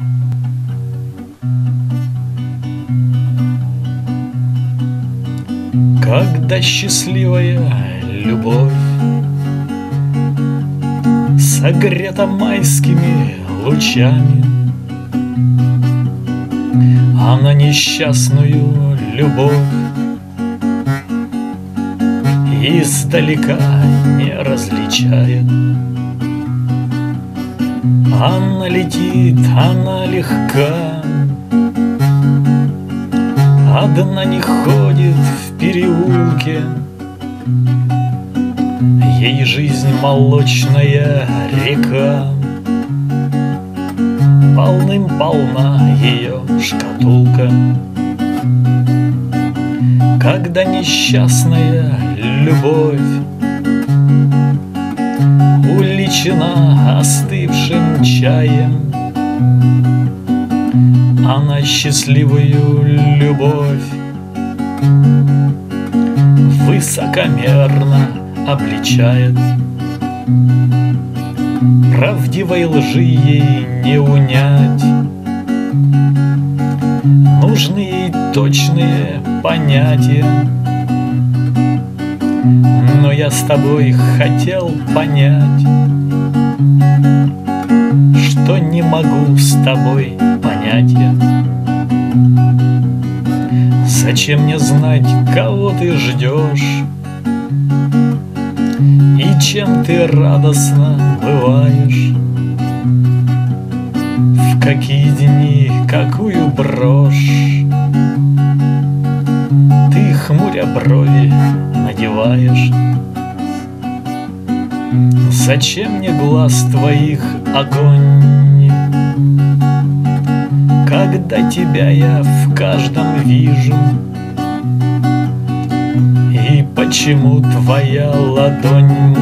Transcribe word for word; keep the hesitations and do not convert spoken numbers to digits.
Когда счастливая любовь согрета майскими лучами, она несчастную любовь издалека не различает. Она летит, она легка, одна не ходит в переулке. Ей жизнь молочная река, полным-полна ее шкатулка. Когда несчастная любовь уличена остывшим чаем, она счастливую любовь высокомерно обличает. Правдивой лжи ей не унять, нужны ей точные понятия. Но я с тобой хотел понять, что не могу с тобой понять я. Зачем мне знать, кого ты ждешь и чем ты радостно бываешь, в какие дни какую брошь ты, хмуря брови, надеваешь. Зачем мне глаз твоих огонь, когда тебя я в каждом вижу? И почему твоя ладонь